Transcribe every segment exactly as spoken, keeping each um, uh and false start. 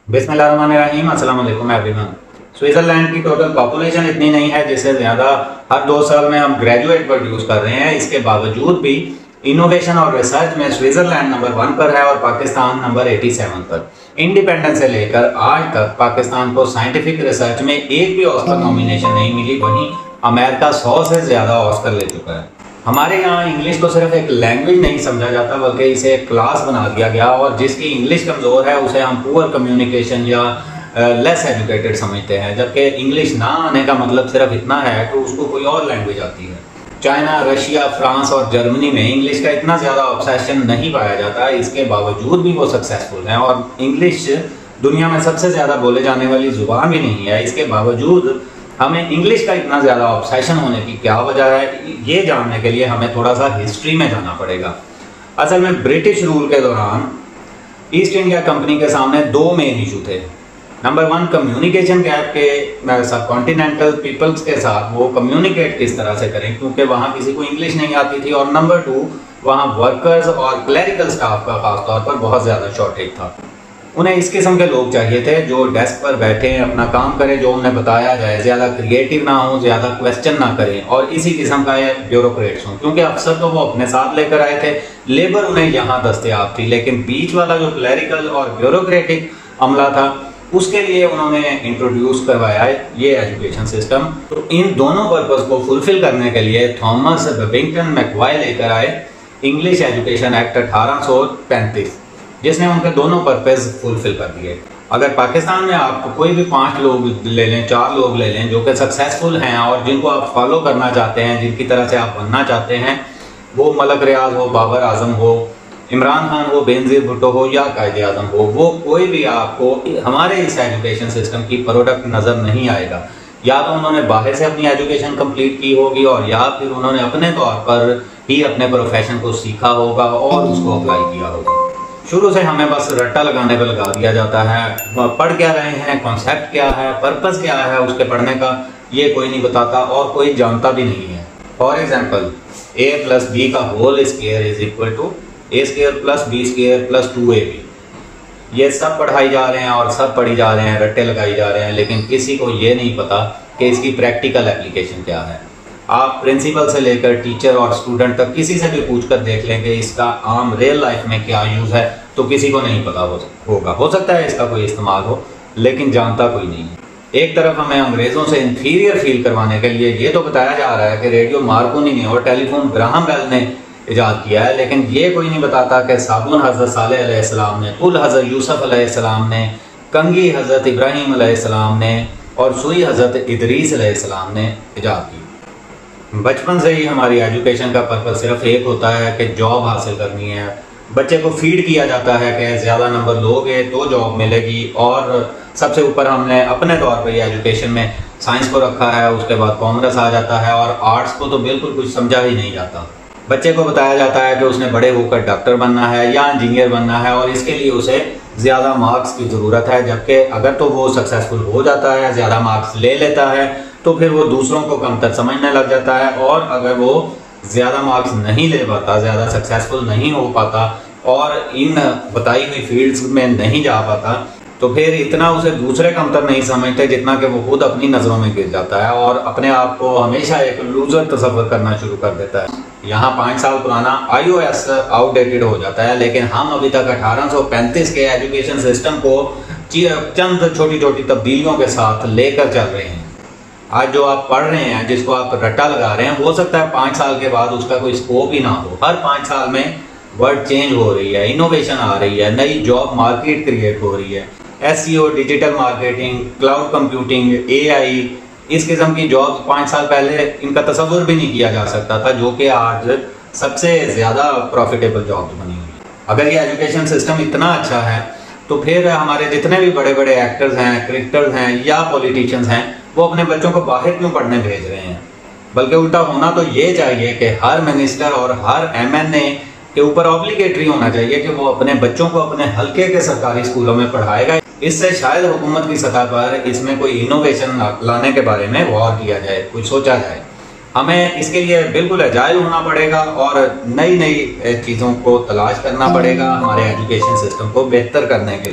बिस्मिल्लाहिर्रहमानिर्रहीम, अस्सलाम वालेकुम एवरीवन। स्विट्जरलैंड की टोटल पॉपुलेशन इतनी नहीं है जिससे ज़्यादा हर दो साल में हम ग्रेजुएट प्रोड्यूस कर रहे हैं। इसके बावजूद भी इनोवेशन और रिसर्च में स्विट्जरलैंड नंबर वन पर है और पाकिस्तान नंबर सत्तासी पर। इंडिपेंडेंस से लेकर आज तक पाकिस्तान को साइंटिफिक रिसर्च में एक भी ऑस्कर नॉमिनेशन नहीं मिली, वहीं अमेरिका सौ से ज़्यादा ऑस्कर ले चुका है। हमारे यहाँ इंग्लिश को सिर्फ एक लैंग्वेज नहीं समझा जाता बल्कि इसे एक क्लास बना दिया गया, और जिसकी इंग्लिश कमज़ोर है उसे हम पुअर कम्युनिकेशन या लेस एजुकेटेड समझते हैं। जबकि इंग्लिश ना आने का मतलब सिर्फ इतना है कि उसको कोई और लैंग्वेज आती है। चाइना, रशिया, फ्रांस और जर्मनी में इंग्लिश का इतना ज़्यादा ऑब्सेशन नहीं पाया जाता, इसके बावजूद भी वो सक्सेसफुल हैं। और इंग्लिश दुनिया में सबसे ज़्यादा बोले जाने वाली ज़ुबान भी नहीं है, इसके बावजूद हमें इंग्लिश का इतना ज़्यादा ऑब्सेशन होने की क्या वजह है, ये जानने के लिए हमें थोड़ा सा हिस्ट्री में जाना पड़ेगा। असल में ब्रिटिश रूल के दौरान ईस्ट इंडिया कंपनी के सामने दो मेन इशू थे। नंबर वन, कम्युनिकेशन गैप के सब कॉन्टिनेंटल पीपल्स के साथ वो कम्युनिकेट किस तरह से करें, क्योंकि वहाँ किसी को इंग्लिश नहीं आती थी। और नंबर टू, वहाँ वर्कर्स और क्लरिकल स्टाफ का खासतौर पर बहुत ज़्यादा शॉर्टेज था। उन्हें इस किस्म के लोग चाहिए थे जो डेस्क पर बैठे अपना काम करें, जो उन्हें बताया जाए, ज़्यादा क्रिएटिव ना हो, ज़्यादा क्वेश्चन ना करें, और इसी किस्म का ये ब्यूरोक्रेट्स हों। क्योंकि अफसर तो वो अपने साथ लेकर आए थे, लेबर उन्हें यहाँ दस्तयाब थी, लेकिन बीच वाला जो क्लरिकल और ब्यूरोक्रेटिक अमला था उसके लिए उन्होंने इंट्रोड्यूस करवाया ये एजुकेशन सिस्टम। तो इन दोनों पर्पज़ को फुलफिल करने के लिए थॉमस बेबिंगटन मैकवाई लेकर आए इंग्लिश एजुकेशन एक्ट अठारह सौ पैंतीस, जिसने उनके दोनों पर्पज़ फुलफिल कर दिए। अगर पाकिस्तान में आप कोई भी पांच लोग ले लें, चार लोग ले लें जो कि सक्सेसफुल हैं और जिनको आप फॉलो करना चाहते हैं, जिनकी तरह से आप बनना चाहते हैं, वो मलक रियाज हो, बाबर आजम हो, इमरान खान हो, बेनज़ीर भुट्टो हो या कायदे आजम हो, वो कोई भी आपको हमारे इस एजुकेशन सिस्टम की प्रोडक्ट नज़र नहीं आएगा। या तो उन्होंने बाहर से अपनी एजुकेशन कंप्लीट की होगी और या फिर उन्होंने अपने तौर पर ही अपने प्रोफेशन को सीखा होगा और उसको अप्लाई किया होगा। शुरू से हमें बस रट्टा लगाने पर लगा दिया जाता है। पढ़ क्या रहे हैं, कॉन्सेप्ट क्या है, पर्पस क्या है उसके पढ़ने का, ये कोई नहीं बताता और कोई जानता भी नहीं है। For example, A plus B का whole square is equal to A square plus B square plus two A B, ये सब पढ़ाई जा रहे हैं और सब पढ़ी जा रहे हैं, रट्टे लगाई जा रहे हैं, लेकिन किसी को ये नहीं पता कि इसकी प्रैक्टिकल एप्लीकेशन क्या है। आप प्रिंसिपल से लेकर टीचर और स्टूडेंट तक किसी से भी पूछ कर देख लें कि इसका आम रियल लाइफ में क्या यूज़ है, तो किसी को नहीं पता हो होगा। हो सकता है इसका कोई इस्तेमाल हो, लेकिन जानता कोई नहीं है। एक तरफ हमें अंग्रेज़ों से इंफीरियर फील करवाने के लिए ये तो बताया जा रहा है कि रेडियो मार्कोनी ने और टेलीफोन ग्राहम बेल ने ईजाद किया है, लेकिन ये कोई नहीं बताता कि साबुन हज़रत सालेह अलैहिस्सलाम ने, कुल हज़रत यूसुफ अलैहिस्सलाम ने, कंगी हज़रत इब्राहीम अलैहिस्सलाम ने और सुई हज़रत इदरीस अलैहिस्सलाम ने ईजाद की। बचपन से ही हमारी एजुकेशन का पर्पस सिर्फ एक होता है कि जॉब हासिल करनी है। बच्चे को फीड किया जाता है कि ज़्यादा नंबर लोगे तो जॉब मिलेगी, और सबसे ऊपर हमने अपने तौर पर एजुकेशन में साइंस को रखा है, उसके बाद कॉमर्स आ जाता है और आर्ट्स को तो बिल्कुल कुछ समझा ही नहीं जाता। बच्चे को बताया जाता है कि उसने बड़े होकर डॉक्टर बनना है या इंजीनियर बनना है और इसके लिए उसे ज़्यादा मार्क्स की ज़रूरत है। जबकि अगर तो वो सक्सेसफुल हो जाता है, ज़्यादा मार्क्स ले लेता है, तो फिर वो दूसरों को कमतर समझने लग जाता है। और अगर वो ज़्यादा मार्क्स नहीं ले पाता, ज़्यादा सक्सेसफुल नहीं हो पाता और इन बताई हुई फील्ड्स में नहीं जा पाता, तो फिर इतना उसे दूसरे कमतर नहीं समझते जितना कि वो खुद अपनी नज़रों में गिर जाता है और अपने आप को हमेशा एक लूज़र तस्वर करना शुरू कर देता है। यहाँ पाँच साल पुराना आई ओ एस आउटडेटेड हो जाता है, लेकिन हम अभी तक अठारह सौ पैंतीस के एजुकेशन सिस्टम को चंद छोटी छोटी तब्दीलियों के साथ लेकर चल रहे हैं। आज जो आप पढ़ रहे हैं, जिसको आप रट्टा लगा रहे हैं, हो सकता है पाँच साल के बाद उसका कोई स्कोप ही ना हो। हर पाँच साल में वर्ड चेंज हो रही है, इनोवेशन आ रही है, नई जॉब मार्केट क्रिएट हो रही है। S E O, digital marketing, cloud computing, A I, इस किस्म की जॉब्स पाँच साल पहले इनका तस्वुर भी नहीं किया जा सकता था, जो कि आज सबसे ज़्यादा प्रॉफिटेबल जॉब्स बनी हुई है। अगर ये एजुकेशन सिस्टम इतना अच्छा है तो फिर हमारे जितने भी बड़े बड़े एक्टर्स हैं, क्रिकेटर्स हैं या पॉलिटिशियंस हैं, वो अपने बच्चों को बाहर क्यों पढ़ने भेज रहे हैं? बल्कि उल्टा होना तो ये चाहिए कि हर मिनिस्टर और हर एम एन ए के ऊपर ऑब्लिगेटरी होना चाहिए कि वो अपने बच्चों को अपने हल्के के सरकारी स्कूलों में पढ़ाएगा। इससे शायद हुकूमत की सतह पर इसमें कोई इनोवेशन लाने के बारे में गौर किया जाए, कुछ सोचा जाए। हमें इसके लिए बिल्कुल एजाइल होना पड़ेगा और नई नई चीज़ों को तलाश करना पड़ेगा हमारे एजुकेशन सिस्टम को बेहतर करने के लिए।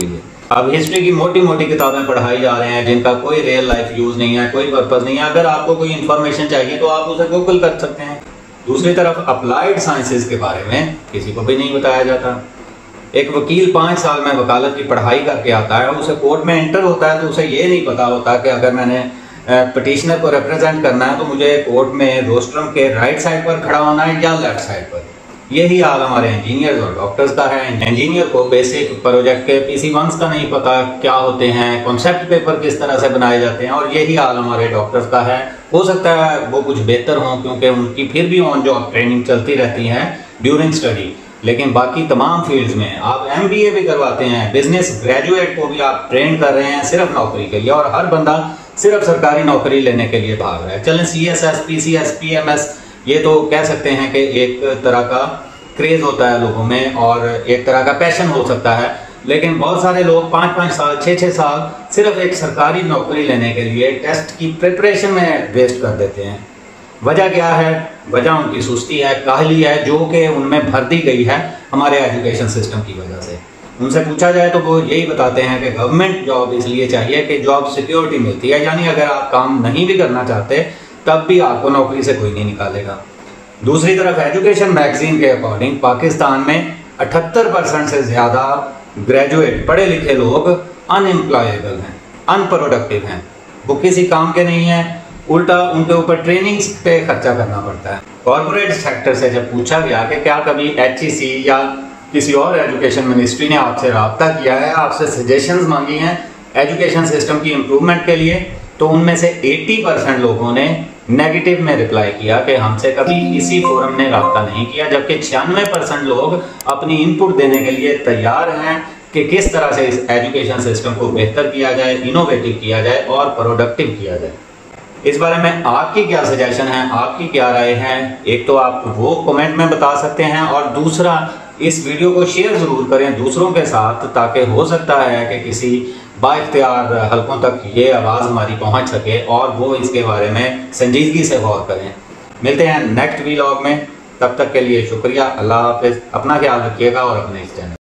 अब हिस्ट्री की मोटी मोटी किताबें पढ़ाई जा रहे हैं जिनका कोई रियल लाइफ यूज नहीं है, कोई पर्पस नहीं है। अगर आपको कोई इन्फॉर्मेशन चाहिए तो आप उसे गूगल कर सकते हैं। दूसरी तरफ अप्लाइड साइंसेज के बारे में किसी को भी नहीं बताया जाता। एक वकील पाँच साल में वकालत की पढ़ाई करके आता है, उसे कोर्ट में एंटर होता है तो उसे ये नहीं पता होता कि अगर मैंने पिटिशनर को रिप्रेजेंट करना है तो मुझे कोर्ट में रोस्ट्रम के राइट साइड पर खड़ा होना है या लेफ्ट साइड पर। यही हाल हमारे इंजीनियर्स और डॉक्टर्स का है। इंजीनियर को बेसिक प्रोजेक्ट के पीसी वंस का नहीं पता क्या होते हैं, कॉन्सेप्ट पेपर किस तरह से बनाए जाते हैं, और यही हाल हमारे डॉक्टर्स का है। हो सकता है वो कुछ बेहतर हों क्योंकि उनकी फिर भी ऑन जॉब ट्रेनिंग चलती रहती है ड्यूरिंग स्टडी, लेकिन बाकी तमाम फील्ड्स में आप एमबीए भी करवाते हैं, बिजनेस ग्रेजुएट को भी आप ट्रेन कर रहे हैं सिर्फ नौकरी के लिए, और हर बंदा सिर्फ सरकारी नौकरी लेने के लिए भाग रहा है। चलें C S S, P C S, P M S, ये तो कह सकते हैं कि एक तरह का क्रेज होता है लोगों में और एक तरह का पैशन हो सकता है, लेकिन बहुत सारे लोग पाँच पाँच साल छः छः साल सिर्फ एक सरकारी नौकरी लेने के लिए टेस्ट की प्रिपरेशन में वेस्ट कर देते हैं। वजह क्या है? वजह उनकी सुस्ती है, काहली है, जो कि उनमें भर दी गई है हमारे एजुकेशन सिस्टम की वजह से। उनसे पूछा जाए तो वो यही बताते हैं कि गवर्नमेंट जॉब इसलिए चाहिए कि जॉब सिक्योरिटी मिलती है, यानी अगर आप काम नहीं भी करना चाहते तब भी आपको नौकरी से कोई नहीं निकालेगा। दूसरी तरफ एजुकेशन मैगजीन के अकॉर्डिंग पाकिस्तान में अठहत्तर परसेंट से ज़्यादा ग्रेजुएट पढ़े लिखे लोग अनएम्प्लॉयबल हैं, अनप्रोडक्टिव हैं, वो किसी काम के नहीं हैं, उल्टा उनके ऊपर ट्रेनिंग्स पे खर्चा करना पड़ता है। कॉर्पोरेट सेक्टर से जब पूछा गया कि क्या कभी एच ई सी या किसी और एजुकेशन मिनिस्ट्री ने आपसे रब्ता किया है, आपसे सजेशंस मांगी हैं एजुकेशन सिस्टम की इम्प्रूवमेंट के लिए, तो उनमें से अस्सी परसेंट लोगों ने नेगेटिव में रिप्लाई किया कि हमसे कभी इसी फोरम ने रब्ता नहीं किया, जबकि छियानवे परसेंट लोग अपनी इनपुट देने के लिए तैयार हैं कि किस तरह से इस एजुकेशन सिस्टम को बेहतर किया जाए, इनोवेटिव किया जाए और प्रोडक्टिव किया जाए। इस बारे में आपकी क्या सजेशन है, आपकी क्या राय है? एक तो आप वो कमेंट में बता सकते हैं, और दूसरा इस वीडियो को शेयर ज़रूर करें दूसरों के साथ, ताकि हो सकता है कि किसी बाइख्तियार हलकों तक ये आवाज़ हमारी पहुंच सके और वो इसके बारे में संजीदगी से गौर करें। मिलते हैं नेक्स्ट वीलॉग में, तब तक के लिए शुक्रिया। अल्लाह हाफ़िज़। अपना ख्याल रखिएगा और अपने इस चैनल